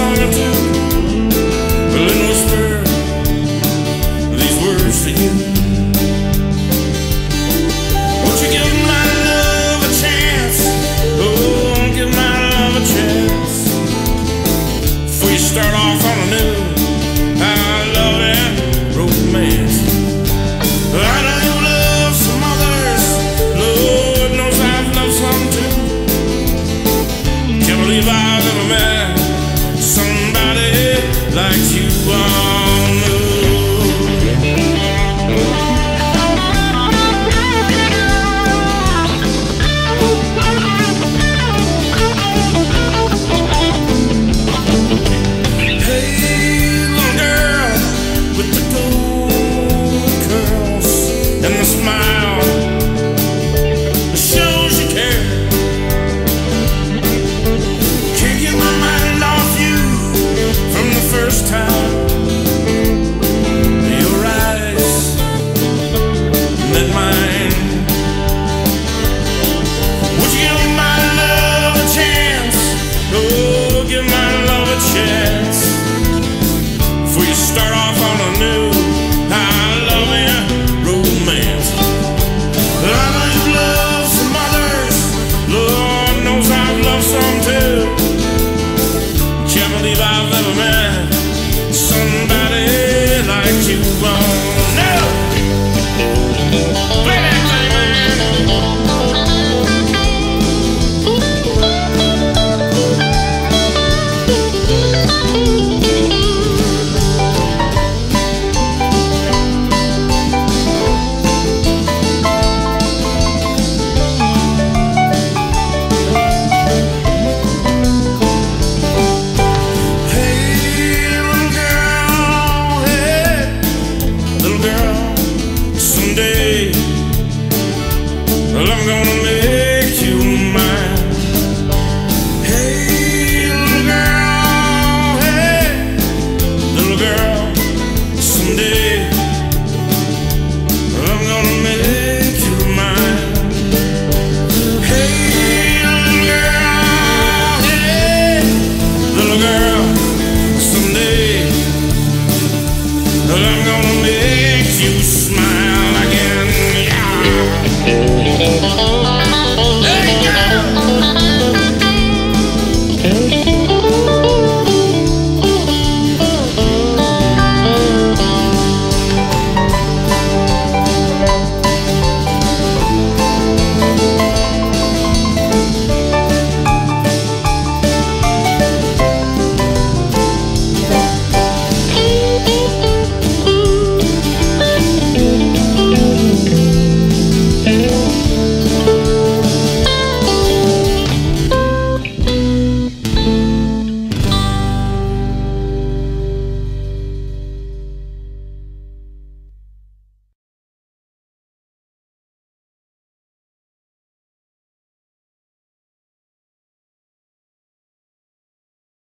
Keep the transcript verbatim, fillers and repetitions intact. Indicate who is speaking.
Speaker 1: song or two, well, then whisper these words to you. Won't you give my love a chance? Oh, give my love a chance before you start off on a new I love and romance. I know you love some others, Lord knows I've loved some too. Can't believe I've ever met somebody like you. Oh no. And the smile that shows you care. Can't get my mind off you from the first time your eyes met mine. Would you give my love a chance? Oh, give my love a chance before you start off on a new I love you romance. I know you've loved some others, Lord knows I've loved some too. Can't believe I've ever met somebody like you. Oh no! Play that thing, man!